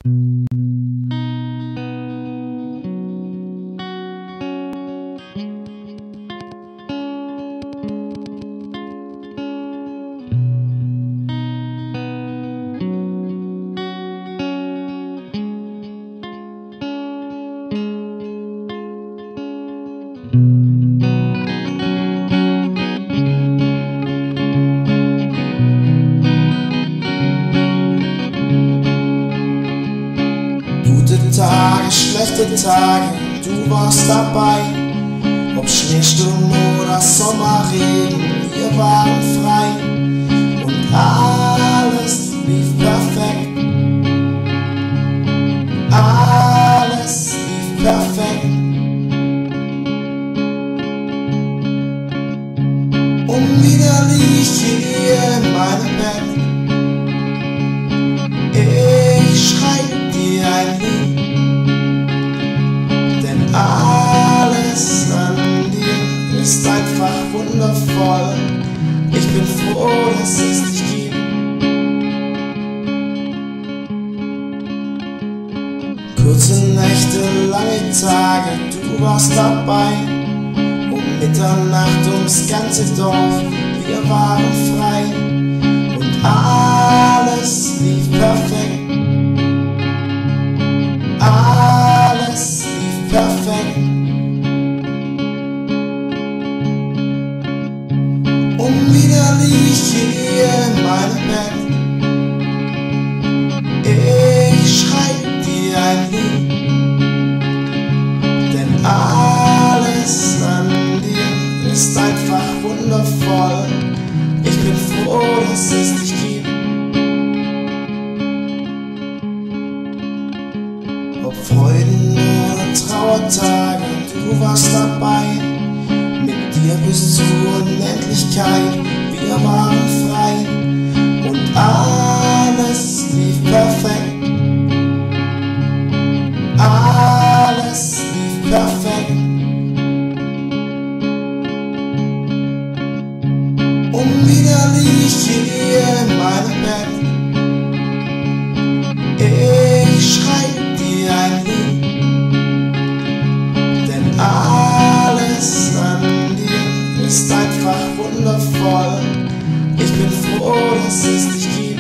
Gute Tage, schlechte Tage, du warst dabei. Ob Schneesturm oder Sommerregen, wir waren frei. Und alles lief perfekt. Alles lief perfekt. Und wieder lieg ich hier in meinem Bett. Ich schreib dir ein Lied, denn alles an dir ist einfach wundervoll. Ich bin froh, dass es dich gibt. Kurze Nächte, lange Tage, du warst dabei. Um Mitternacht ums ganze Dorf, wir waren frei. Und alles lief perfekt. Alles lief perfekt. Und wieder lieg ich hier in meinem Bett. Ich schreib dir ein Lied, denn alles an dir ist einfach wundervoll. Ich bin froh, dass es dich gibt. Ob Freuden oder Trauertage, du warst dabei. Mit dir bis zur Unendlichkeit, wir waren frei. Und alles lief perfekt. Alles lief perfekt. Und wieder lieg ich hier in meinem Bett. Ich schreib dir ein Lied, denn alles an dir ist einfach wundervoll. Ich bin froh, dass es dich gibt.